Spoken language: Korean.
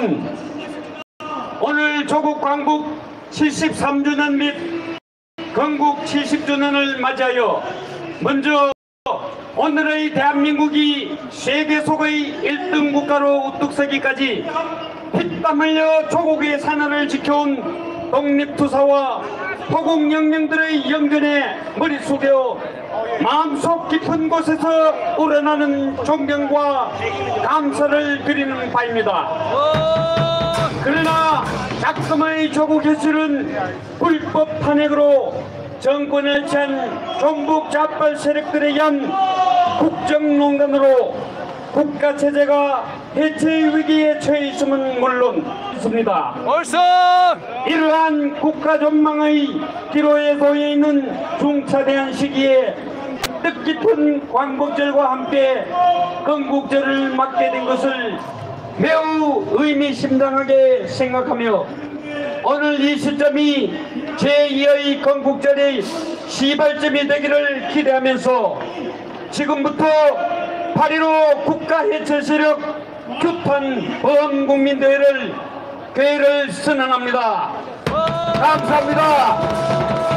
여러분, 오늘 조국 광복 73주년 및 건국 70주년을 맞이하여 먼저 오늘의 대한민국이 세계 속의 1등 국가로 우뚝 서기까지 피땀 흘려 조국의 산하를 지켜온 독립투사와 포국영령들의 영전에 머리 숙여 마음속 깊은 곳에서 우러나는 존경과 감사를 드리는 바입니다. 그러나 작금의 조국 개실은 불법 탄핵으로 정권을 취한 종북 좌빨 세력들에 의한 국정농단으로 국가체제가 해체 위기에 처해 있음은 물론 있습니다. 이러한 국가전망의 기로에 놓여 있는 중차대한 시기에 뜻깊은 광복절과 함께 건국절을 맞게 된 것을 매우 의미심장하게 생각하며 오늘 이 시점이 제2의 건국절의 시발점이 되기를 기대하면서 지금부터 8.15 국가해체 세력 규탄 범국민대회를 선언합니다. 감사합니다.